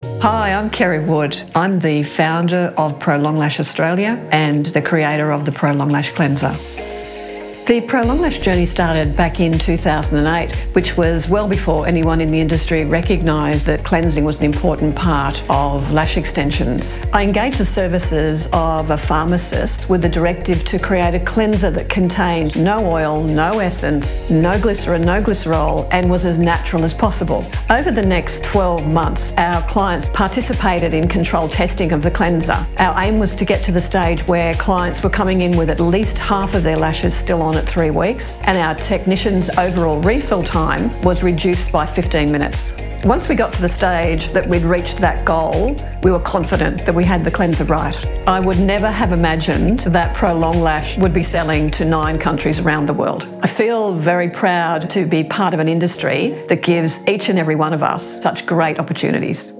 Hi, I'm Kerry Wood. I'm the founder of Prolong Lash Australia and the creator of the Prolong Lash Cleanser. The Prolong Lash journey started back in 2008, which was well before anyone in the industry recognised that cleansing was an important part of lash extensions. I engaged the services of a pharmacist with the directive to create a cleanser that contained no oil, no essence, no glycerin, no glycerol, and was as natural as possible. Over the next 12 months, our clients participated in controlled testing of the cleanser. Our aim was to get to the stage where clients were coming in with at least half of their lashes still on at 3 weeks, and our technicians' overall refill time was reduced by 15 minutes. Once we got to the stage that we'd reached that goal, we were confident that we had the cleanser right. I would never have imagined that Prolong Lash would be selling to 9 countries around the world. I feel very proud to be part of an industry that gives each and every one of us such great opportunities.